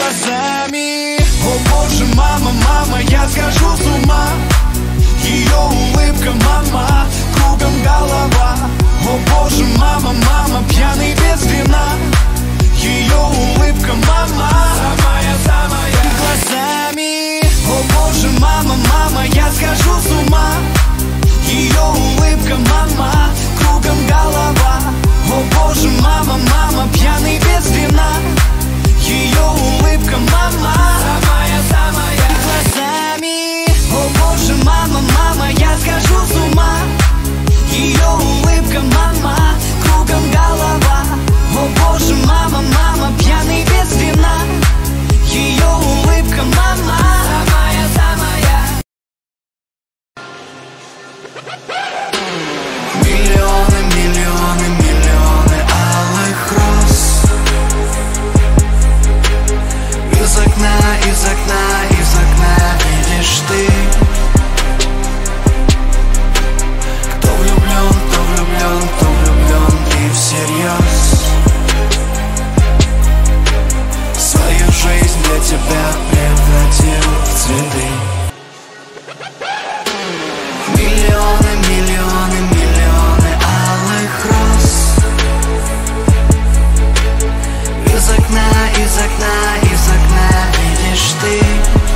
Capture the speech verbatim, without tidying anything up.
глазами. О боже, мама, мама, я схожу с ума. Ее улыбка, мама, кругом голова. О боже, мама, мама, пьяный без вина. Ее улыбка, мама, самая, самая. Глазами. О боже, мама, мама, я схожу с ума. Ее улыбка, мама, кругом голова. О боже, мама, мама, пьяный без вина. Ее улыбка, мама, самая, самая. Глазами. О боже, мама, мама, я схожу с ума. Ее улыбка, мама, кругом голова. О боже, мама, мама, пьяный без вина. Ее улыбка, мама, самая, самая. Миллионы, миллионы, миллионы алых роз. Из окна, из окна, из окна видишь ты. Кто влюблен, кто влюблен, кто влюблен и всерьез. Свою жизнь для тебя превратил в цветы. Миллионы, миллионы, миллионы алых роз. Из окна, из окна, из окна видишь ты.